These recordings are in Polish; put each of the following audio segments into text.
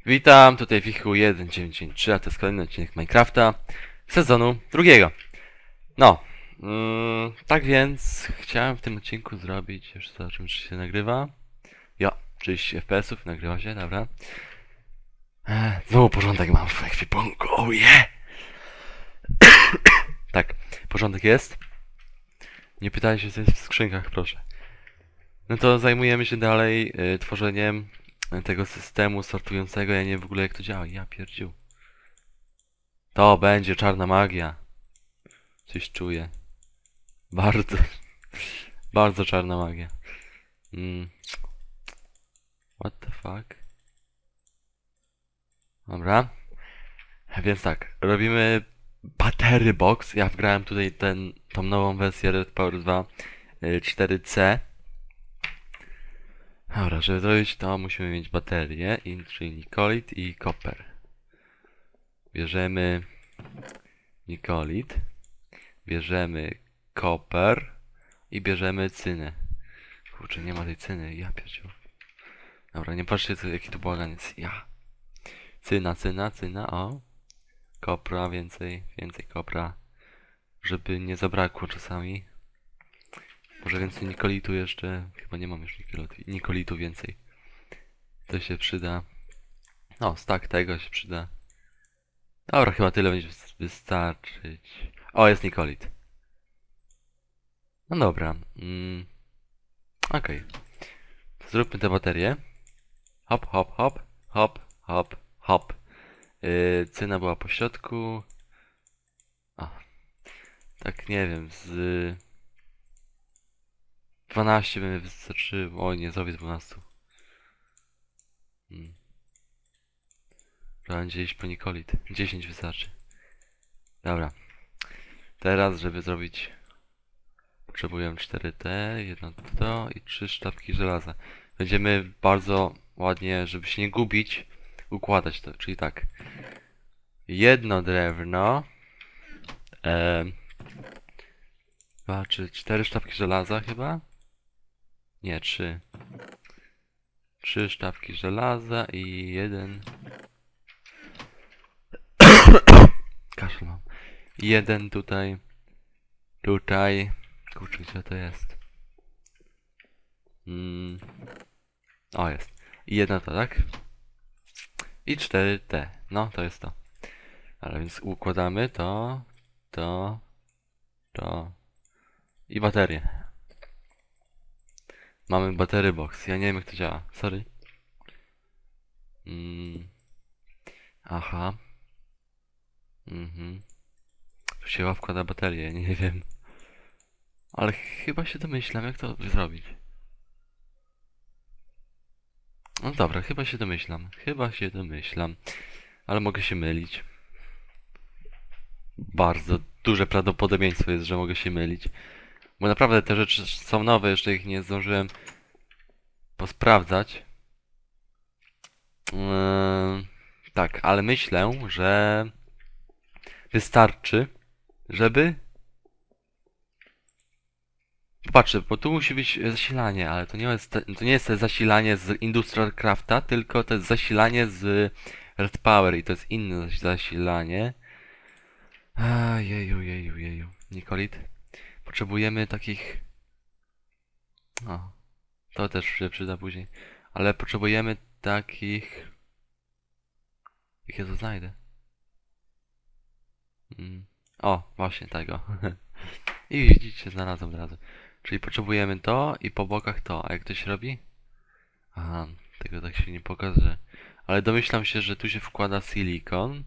Witam, tutaj Wichu 1993, a to jest kolejny odcinek Minecrafta sezonu drugiego. No, tak więc chciałem w tym odcinku zrobić, już zobaczymy czy się nagrywa. Jo, 30 FPS-ów, nagrywa się, dobra. Znowu porządek mam w ekwipunku, oh yeah! Tak, porządek jest. Nie pytajcie, co jest w skrzynkach, proszę. No to zajmujemy się dalej tworzeniem tego systemu sortującego. Ja nie wiem w ogóle jak to działa, ja pierdziu. To będzie czarna magia. Coś czuję. Bardzo, bardzo czarna magia. What the fuck? Dobra. Więc tak, robimy Battery Box. Ja wgrałem tutaj tą nową wersję Red Power 2 4C. Dobra, żeby zrobić to musimy mieć baterię, czyli nikolit i copper. Bierzemy nikolit, bierzemy copper i bierzemy cynę. Kurczę, nie ma tej cyny, ja pierdziu. Dobra, nie patrzcie jaki to bałaganiec. Ja. Cyna, o. Kopra, więcej kopra. Żeby nie zabrakło czasami. Może więcej nikolitu jeszcze. Chyba nie mam już nikolitu więcej. To się przyda. O, stack tego się przyda. Dobra, chyba tyle będzie wystarczyć. O, jest nikolit. No dobra. Okej. Zróbmy te baterie. Hop, hop, hop. Hop, hop, hop. Cyna była po środku. A, tak nie wiem, z 12 by mi wystarczyło. O, nie zrobię 12. Będzie iść po nikolit. 10 wystarczy. Dobra. Teraz, żeby zrobić... Potrzebujemy 4T, jedno to i 3 sztabki żelaza. Będziemy bardzo ładnie, żeby się nie gubić, układać to. Czyli tak. Jedno drewno. Dwa, czy 4 sztabki żelaza chyba? Nie, 3. 3 sztabki żelaza i jeden... Kaszel mam. Jeden tutaj. Tutaj. Kurczę, gdzie to jest? O, jest. I jedna to, tak? I 4T. No, to jest to. Ale więc układamy to i baterię. Mamy battery box. Ja nie wiem jak to działa. Sorry. Aha. Tu się wkłada baterię, ja nie wiem. Ale chyba się domyślam jak to zrobić. No dobra, chyba się domyślam. Ale mogę się mylić. Bardzo duże prawdopodobieństwo jest, że mogę się mylić. Bo naprawdę te rzeczy są nowe, jeszcze ich nie zdążyłem posprawdzać. Tak, ale myślę, że wystarczy, żeby... Popatrzcie, bo tu musi być zasilanie, ale to nie jest zasilanie z Industrial Crafta, tylko to jest zasilanie z Red Power i to jest inne zasilanie. Jeju. Nikolit. Potrzebujemy takich... O, to też się przyda później. Ale potrzebujemy takich... Jak ja to znajdę? O, właśnie tego. I widzicie, znalazłem od razu. Czyli potrzebujemy to i po bokach to. A jak to się robi? Aha, tego tak się nie pokaże. Ale domyślam się, że tu się wkłada silikon.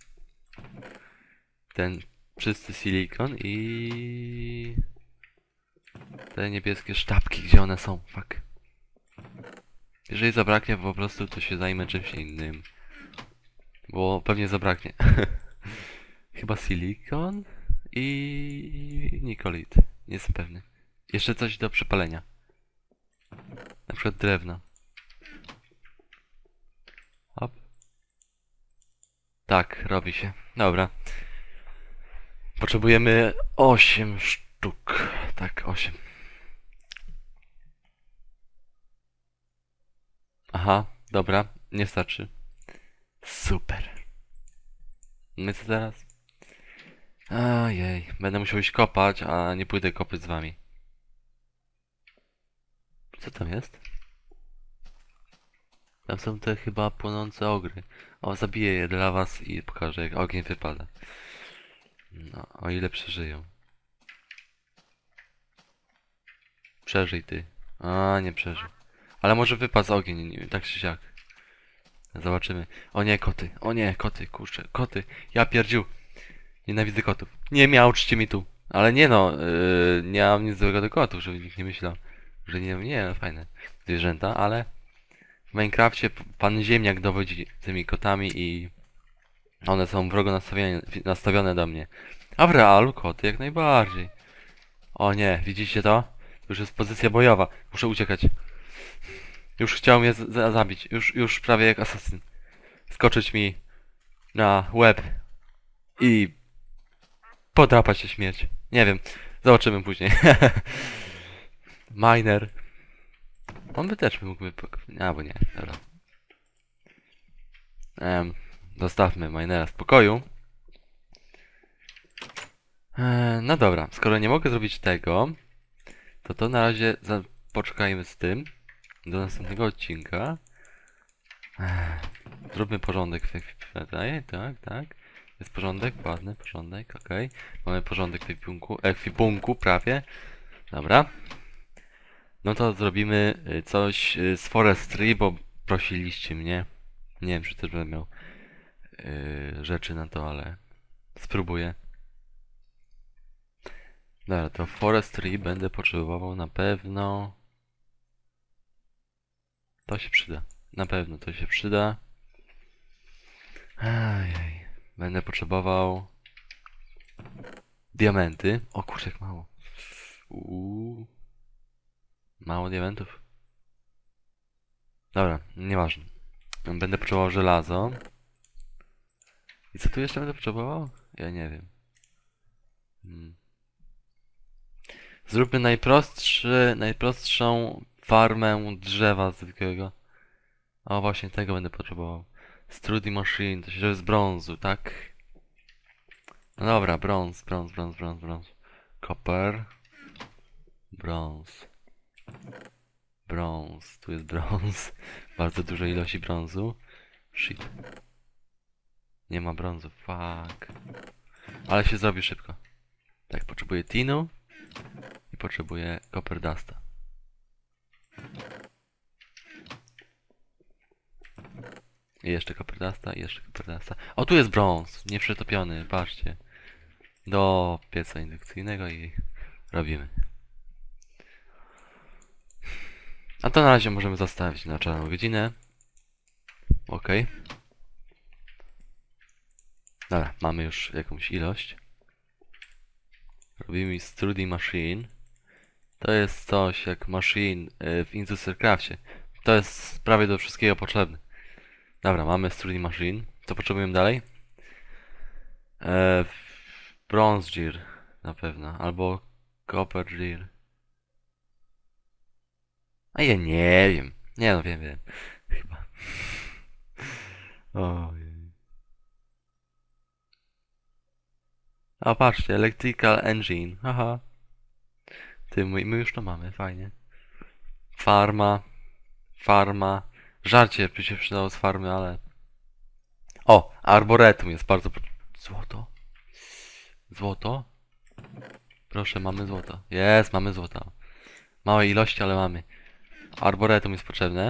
Ten czysty silikon i... Te niebieskie sztabki, gdzie one są? Fuck. Jeżeli zabraknie po prostu, to się zajmę czymś innym. Bo pewnie zabraknie. Chyba silikon i nikolit. Nie jestem pewny. Jeszcze coś do przepalenia. Na przykład drewno. Hop. Tak, robi się. Dobra. Potrzebujemy 8 sztuk. Tak, 8. Aha, dobra. Nie starczy. Super. No i co teraz? Ojej, będę musiał iść kopać, a nie pójdę kopać z wami. Co tam jest? Tam są te chyba płonące ogry. O, zabiję je dla was i pokażę, jak ogień wypada. No, o ile przeżyją. Przeżyj ty. A, nie przeżył. Ale może wypadł z ogień, nie wiem, tak czy siak. Zobaczymy. O nie, koty. O nie, koty, kurczę, koty. Ja pierdziu. Nienawidzę kotów. Nie miałczcie mi tu. Ale nie no, nie mam nic złego do kotów, żeby nikt nie myślał, że nie, no fajne zwierzęta, ale w Minecrafcie pan Ziemniak dowodzi tymi kotami i one są wrogo nastawione do mnie. A w realu koty jak najbardziej. O nie, widzicie to? To już jest pozycja bojowa. Muszę uciekać. Już chciał mnie zabić. Już prawie jak asasyn. Skoczyć mi na łeb i podrapać się śmierć. Nie wiem. Zobaczymy później. Miner. On by też mógłby... Albo nie. Dobra. Zostawmy minera w spokoju. No dobra. Skoro nie mogę zrobić tego, to na razie poczekajmy z tym. Do następnego odcinka. Zróbmy porządek w ekwipunku. Tak. Jest porządek, ładny porządek, okej. Mamy porządek w ekwipunku prawie. Dobra. No to zrobimy coś z forestry, bo prosiliście mnie. Nie wiem, czy też będę miał rzeczy na to, ale spróbuję. Dobra, to forestry będę potrzebował na pewno. To się przyda. Na pewno to się przyda. Ajaj. Będę potrzebował diamenty. O kurczę, jak mało. Mało diamentów. Dobra, nieważne. Będę potrzebował żelazo. I co tu jeszcze będę potrzebował? Ja nie wiem. Zróbmy najprostszą farmę drzewa zwykłego. O, właśnie tego będę potrzebował. Strudy Machine, to się z brązu, tak? No dobra, brąz. Copper. Brąz. Brąz, tu jest brąz. Bardzo dużej ilości brązu. Shit. Nie ma brązu, fuck. Ale się zrobi szybko. Tak, potrzebuję tinu. I potrzebuję copper dusta. I jeszcze copper dusta, i jeszcze copper dusta. O, tu jest brąz, nieprzetopiony, patrzcie. Do pieca indukcyjnego i robimy. A to na razie możemy zostawić na czarną godzinę. Ok. Dobra, mamy już jakąś ilość. Robimy Strudy Machine. To jest coś jak machine w Industrialcrafcie. To jest prawie do wszystkiego potrzebne. Dobra, mamy Strudy Machine. Co potrzebujemy dalej? Bronze Gear na pewno, albo Copper Gear. A ja nie wiem. Nie no, wiem. Chyba. Ojej. A patrzcie, Electrical Engine. Haha. Ty, my już to mamy, fajnie. Farma. Żarcie by się przydało z farmy, ale... O, Arboretum jest bardzo... Złoto? Złoto? Proszę, mamy złoto. Jest, mamy złoto. Małe ilości, ale mamy. Arboretum jest potrzebne.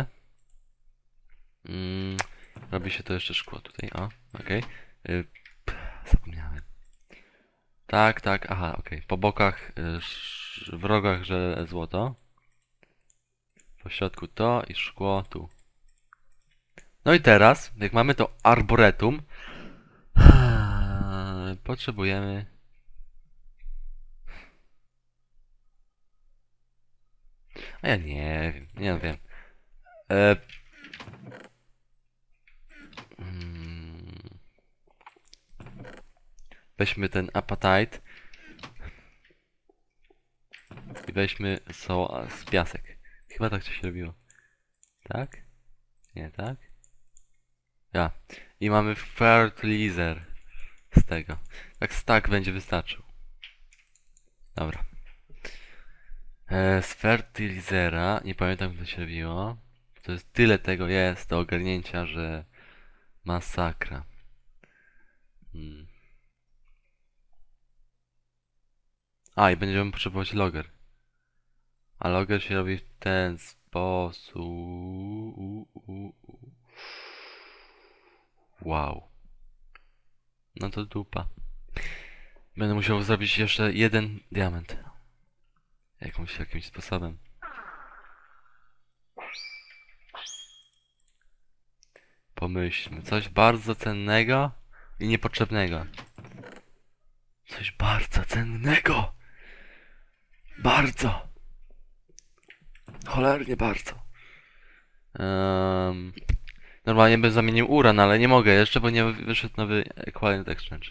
Robi się to jeszcze szkło tutaj, o, okej. Zapomniałem. Tak, aha, okej. Po bokach, w rogach, że złoto. Po środku to i szkło tu. No i teraz, jak mamy to arboretum, potrzebujemy... A ja nie wiem. Weźmy ten apatite i weźmy z piasek. Chyba tak to się robiło. Tak? Nie tak? Ja. I mamy fertilizer z tego. Tak stack będzie wystarczył. Dobra. Z fertilizera, nie pamiętam jak to się robiło. To jest tyle tego jest do ogarnięcia, że masakra. Hmm. A, i będziemy potrzebować logger. A logger się robi w ten sposób. Wow. No to dupa. Będę musiał zrobić jeszcze jeden diament. Jakimś sposobem. Pomyślmy. Coś bardzo cennego i niepotrzebnego. Coś bardzo cennego! Bardzo! Cholernie bardzo. Normalnie bym zamienił uran, ale nie mogę jeszcze, bo nie wyszedł nowy Equivalent Exchange.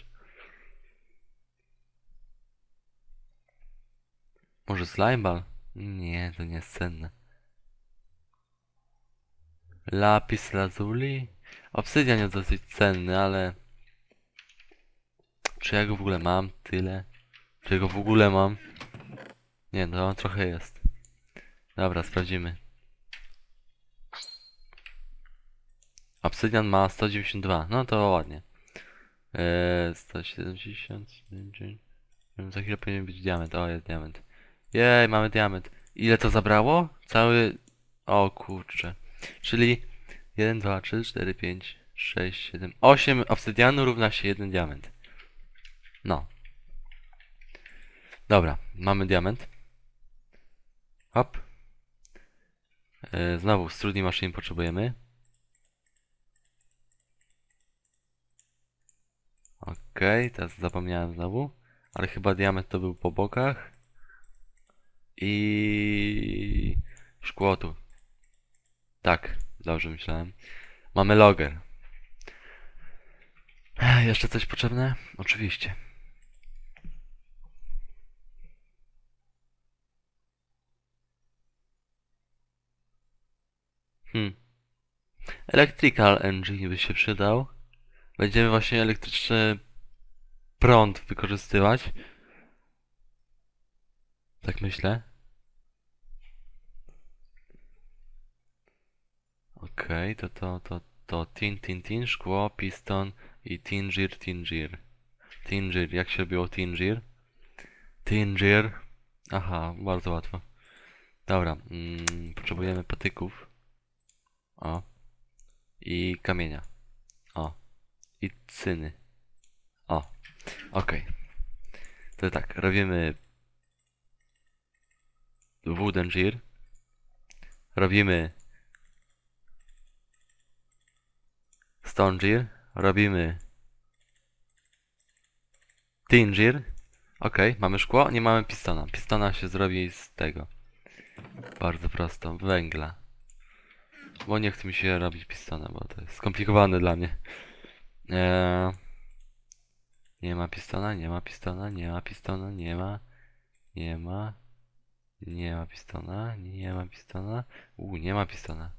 Może Slimeball? Nie, to nie jest cenne. Lapis lazuli? Obsydian jest dosyć cenny, ale... Czy ja go w ogóle mam? Tyle? Czy ja go w ogóle mam? Nie, no trochę jest. Dobra, sprawdzimy. Obsydian ma 192, no to ładnie. 170... Za chwilę powinien być diament, o jest diament. Jej, mamy diament. Ile to zabrało? Cały... O kurczę. Czyli 1, 2, 3, 4, 5, 6, 7, 8 obsydianu równa się 1 diament. No. Dobra, mamy diament. Hop. Znowu Strudny Machine potrzebujemy. Okej, teraz zapomniałem znowu. Ale chyba diament to był po bokach. I... Szkło tu. Tak, dobrze myślałem. Mamy logger. Jeszcze coś potrzebne? Oczywiście. Electrical engine by się przydał. Będziemy właśnie elektryczny prąd wykorzystywać. Tak myślę. Okej, to tin, szkło, piston i tingir. Tingir, jak się robiło tingir? Tingir. Aha, bardzo łatwo. Dobra, potrzebujemy patyków. O. I kamienia. O. I cyny. O. Okej. To tak, robimy wooden gear. Robimy stone gear. Robimy tin gear. Okej, mamy szkło, nie mamy pistona. Pistona się zrobi z tego. Bardzo prosto, węgla. Bo nie chce mi się robić pistona, bo to jest skomplikowane dla mnie. Nie ma pistona, nie ma pistona, nie ma pistona, nie ma. Nie ma. Nie ma pistona, nie ma pistona. Nie ma pistona.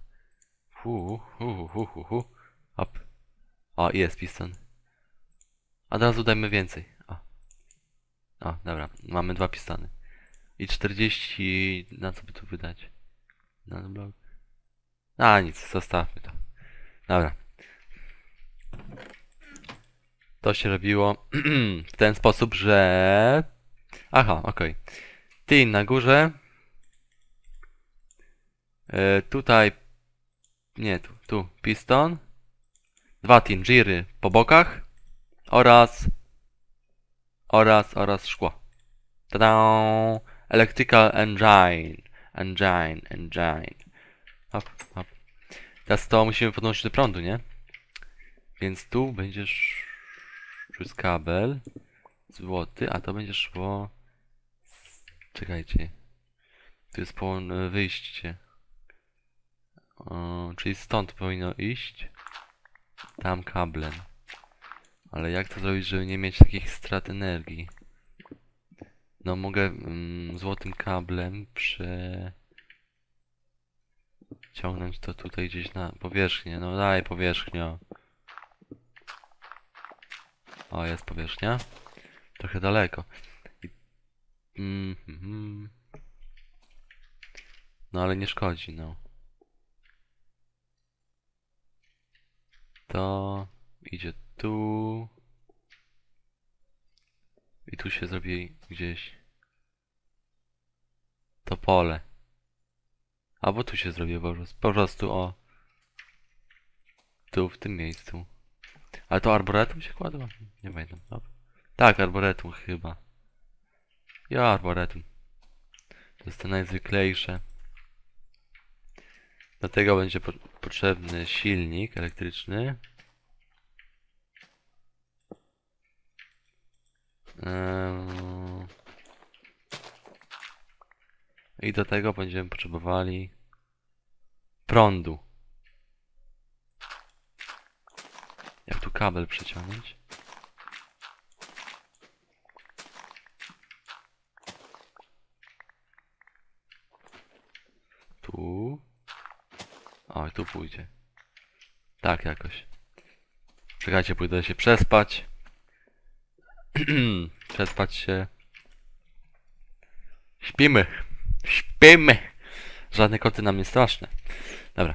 Hop. O, jest piston. Od razu dajmy więcej. O, dobra. Mamy 2 pistony. I 40... Na co by tu wydać? Na blok. A, nic. Zostawmy to. Dobra. To się robiło w ten sposób, że... Aha, okej. Tin na górze. Tutaj... Nie, tu. Piston. 2 tingiry po bokach. Oraz szkło. Tada! Electrical engine. Hop. Teraz to musimy podłączyć do prądu, nie? Więc tu będziesz... Tu jest kabel. Złoty, a to będzie szło... Czekajcie. Tu jest wyjście. Czyli stąd powinno iść. Tam kablem. Ale jak to zrobić, żeby nie mieć takich strat energii? No mogę złotym kablem ciągnąć to tutaj gdzieś na powierzchnię. No daj powierzchnię. O, jest powierzchnia. Trochę daleko. No ale nie szkodzi, no. To idzie tu. I tu się zrobi gdzieś to pole. Albo tu się zrobi po prostu o. Tu, w tym miejscu. Ale to arboretum się kładło? Nie pamiętam. Dobra. Tak, arboretum chyba. Ja, arboretum. To jest to najzwyklejsze. Do tego będzie potrzebny silnik elektryczny. I do tego będziemy potrzebowali prądu. Jak tu kabel przeciągnąć? Tu. O, i tu pójdzie. Tak jakoś. Czekajcie, pójdę się przespać. Przespać się. Śpimy. Śpimy. Żadne koty nam nie straszne. Dobra.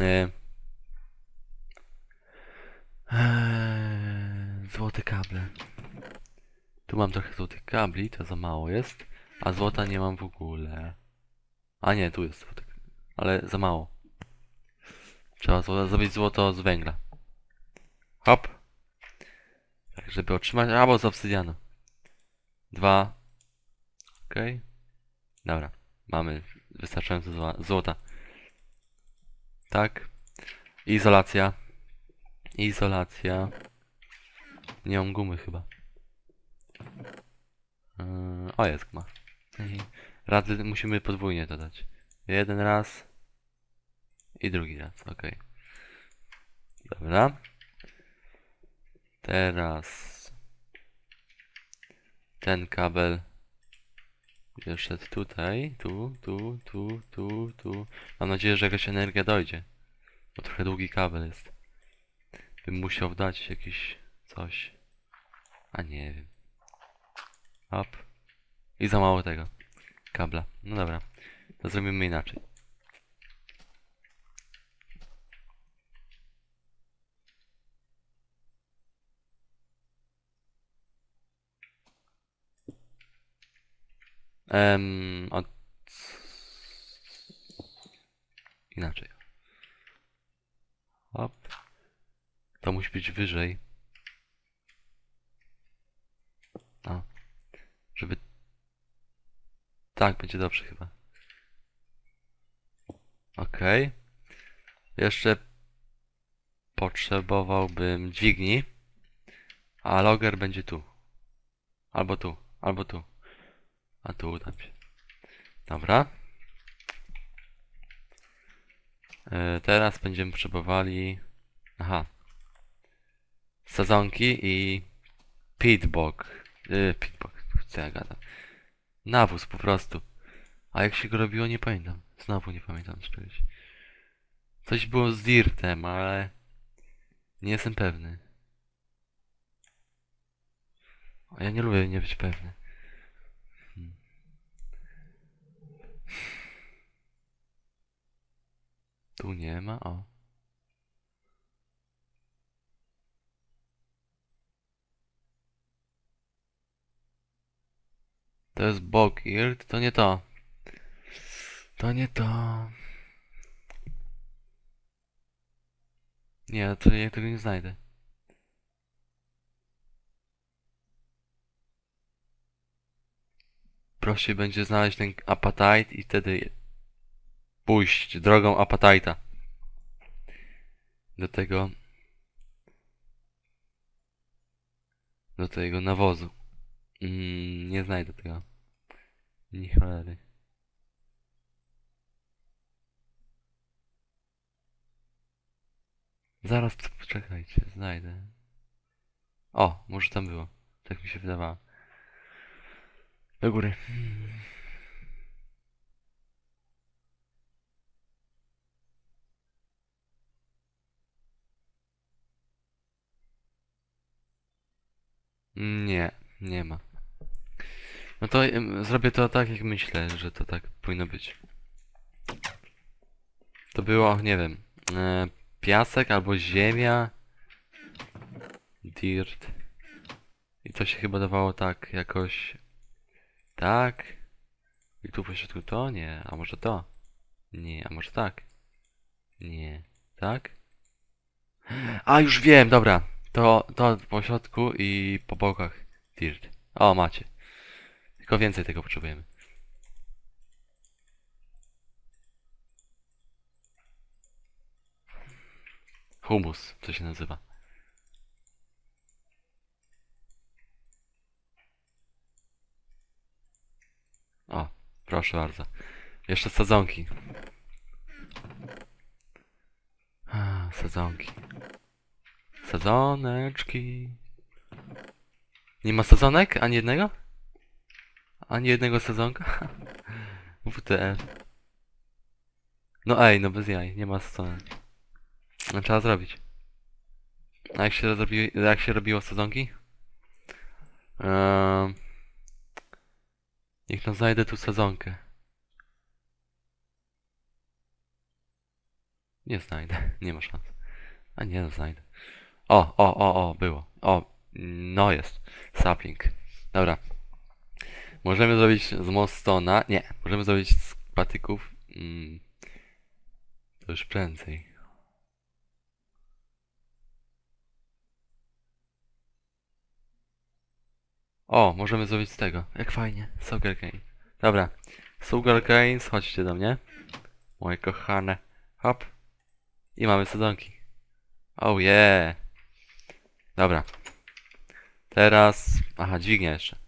Złote kable. Tu mam trochę złotych kabli, to za mało jest. A złota nie mam w ogóle. A nie, tu jest złote. Ale za mało. Trzeba zrobić złoto z węgla. Hop. Tak, żeby otrzymać... Albo z obsydianu. 2. Okej. Dobra. Mamy wystarczająco złota. Tak. Izolacja. Izolacja. Nie mam gumy chyba. O, jest guma. Razy musimy podwójnie dodać. Jeden raz. I drugi raz. Okej. Dobra. Teraz ten kabel wyszedł tutaj. Tu. Mam nadzieję, że jakaś energia dojdzie. Bo trochę długi kabel jest. Bym musiał dać jakieś coś. A nie wiem. Hop. I za mało tego kabla. No dobra. To zrobimy inaczej. Od... Inaczej. Hop. To musi być wyżej. O. Żeby... Tak, będzie dobrze chyba. Okej. Jeszcze potrzebowałbym dźwigni. A logger będzie tu. Albo tu. Albo tu. A tu uda mi się. Dobra. Teraz będziemy potrzebowali... Aha. Sadzonki i... Pitbog. Pitbog. Co ja gadam? Nawóz po prostu. A jak się go robiło, nie pamiętam. Znowu nie pamiętam z czegoś. Coś było z dirtem, ale... Nie jestem pewny. A ja nie lubię nie być pewny. Tu nie ma, o. To jest Bogirt, to nie to. To nie to. Nie, to ja tego nie znajdę. Prościej będzie znaleźć ten apatite i wtedy pójść drogą apatite'a. Do tego... Do tego nawozu. Nie znajdę tego. Ni cholery. Zaraz, poczekajcie, znajdę. O, może tam było. Tak mi się wydawało. Do góry. Nie, nie ma. No to zrobię to tak, jak myślę, że to tak powinno być. To było, nie wiem, piasek albo ziemia, dirt. I to się chyba dawało tak, jakoś tak. I tu po środku to? Nie. A może to? Nie. A może tak? Nie. Tak? A, już wiem, dobra. To po środku i po bokach dirt. O, macie. Tylko więcej tego potrzebujemy. Humus, to się nazywa. O, proszę bardzo. Jeszcze sadzonki. Sadzonki. Sadzoneczki. Nie ma sadzonek? Ani jednego? Ani jednego sadzonka? WTF. No ej, no bez jaj, nie ma sadzonek. No trzeba zrobić. A jak się robiło sadzonki? Eee, niech no znajdę tu sadzonkę. Nie znajdę, nie ma szans. A nie, no znajdę. O, było. O, no jest. Sapling. Dobra. Możemy zrobić z mostona. Nie, możemy zrobić z patyków. To już prędzej. O, możemy zrobić z tego. Jak fajnie. Sugarcane. Dobra. Sugarcanes, chodźcie do mnie. Moje kochane. Hop. I mamy sadzonki. Oh yeah. Dobra. Teraz... Aha, dźwignia jeszcze.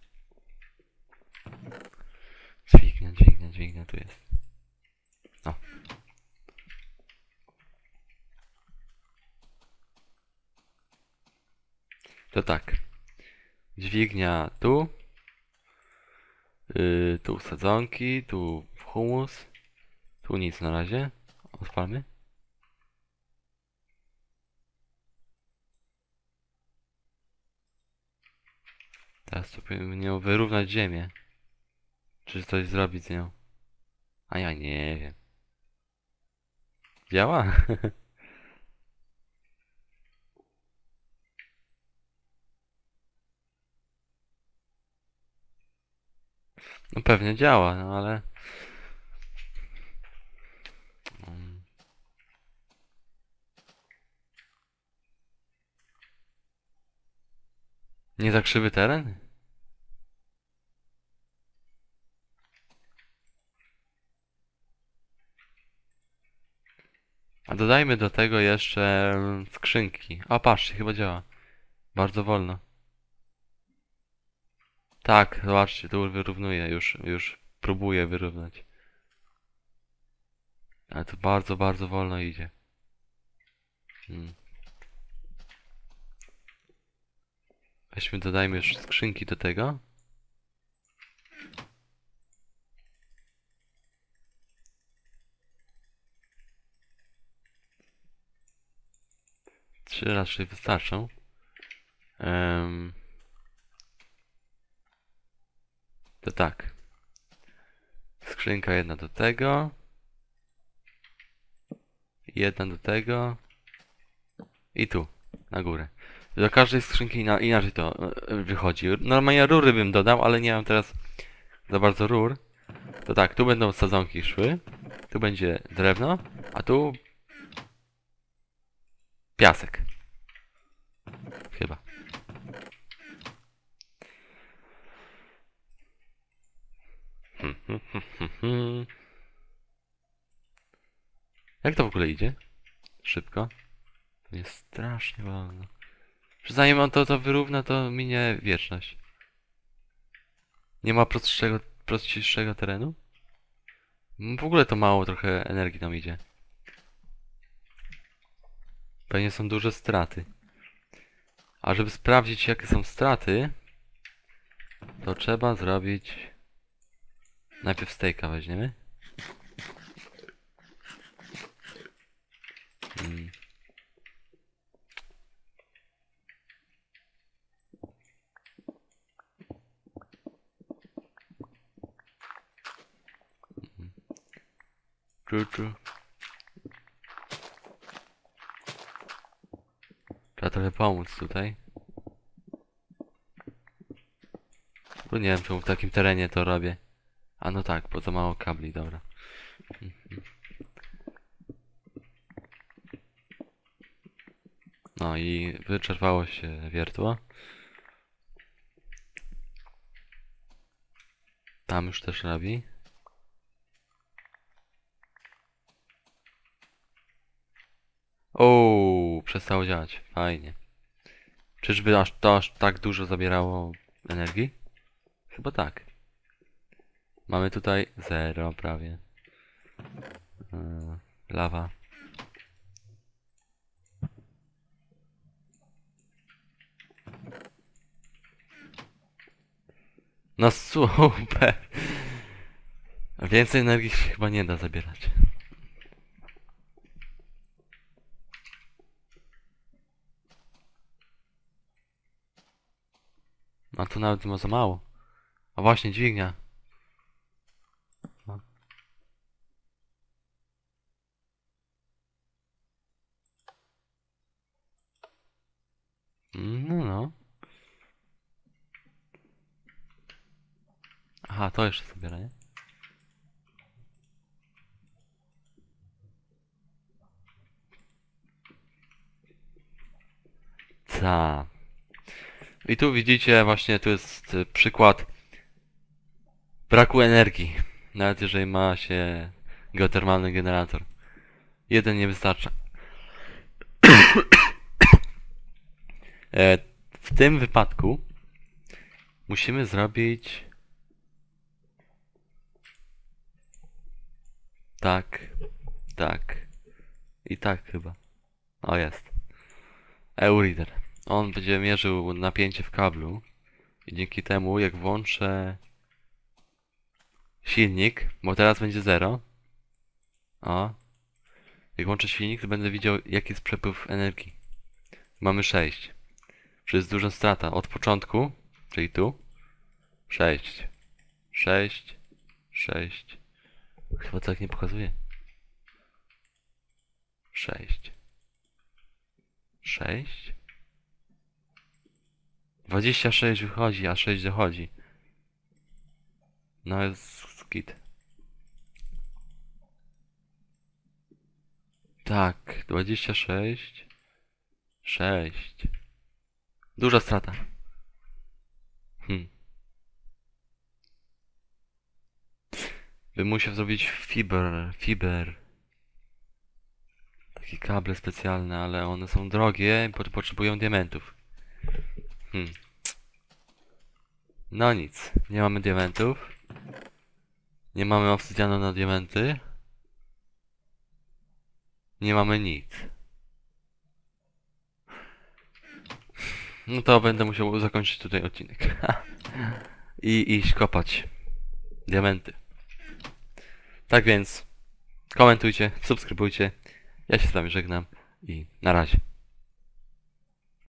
Dźwignia, tu jest. O. To tak. Dźwignia tu. Tu sadzonki, tu humus. Tu nic na razie. Odpalmy. Teraz tu powinien nią wyrównać ziemię. Czy coś zrobić z nią? A ja nie wiem. Działa? No pewnie działa, no ale... Mm, nie za krzywy teren? A dodajmy do tego jeszcze skrzynki. O, patrzcie, chyba działa. Bardzo wolno. Tak, zobaczcie, tu wyrównuje, już próbuje wyrównać. Ale to bardzo, bardzo wolno idzie. Hmm. Weźmy, dodajmy już skrzynki do tego. Trzy raczej wystarczą. To tak. Skrzynka jedna do tego. Jedna do tego. I tu, na górę. Do każdej skrzynki inaczej to wychodzi. Normalnie rury bym dodał, ale nie mam teraz za bardzo rur. To tak, tu będą sadzonki szły. Tu będzie drewno, a tu piasek. Chyba. Jak to w ogóle idzie? Szybko? To jest strasznie wolno. Że zanim on to wyrówna, to minie wieczność. Nie ma prostszego terenu? W ogóle to mało trochę energii nam idzie. Pewnie są duże straty. A żeby sprawdzić, jakie są straty, to trzeba zrobić... Najpierw steaka weźmiemy. Mm. Trzeba trochę pomóc tutaj. Bo nie wiem czemu w takim terenie to robię. A no tak, bo za mało kabli, dobra. No i wyczerpało się wiertło. Tam już też robi. O, przestało działać. Fajnie. Czyżby aż tak dużo zabierało energii? Chyba tak. Mamy tutaj 0 prawie. Lawa. No super. Więcej energii się chyba nie da zabierać. A tu nawet ma za mało. A właśnie dźwignia. No. No. Aha, to jeszcze zabiera, nie? Ta. I tu widzicie właśnie, tu jest przykład braku energii. Nawet jeżeli ma się geotermalny generator. Jeden nie wystarcza. W tym wypadku musimy zrobić tak, tak i tak chyba. O, jest. Eureader. On będzie mierzył napięcie w kablu i dzięki temu jak włączę silnik, bo teraz będzie 0. O. Jak włączę silnik, to będę widział jaki jest przepływ energii. Mamy 6. Czyli jest duża strata. Od początku, czyli tu, 6. 6. 6. Chyba tak nie pokazuje. 6. 6. 26 wychodzi, a 6 dochodzi. No jest git. Tak, 26. 6. Duża strata. Bym musiał zrobić fiber. Takie kable specjalne, ale one są drogie i potrzebują diamentów. No nic, nie mamy diamentów. Nie mamy obsydianu na diamenty. Nie mamy nic. No to będę musiał zakończyć tutaj odcinek. I iść kopać diamenty. Tak więc komentujcie, subskrybujcie. Ja się z wami żegnam i na razie.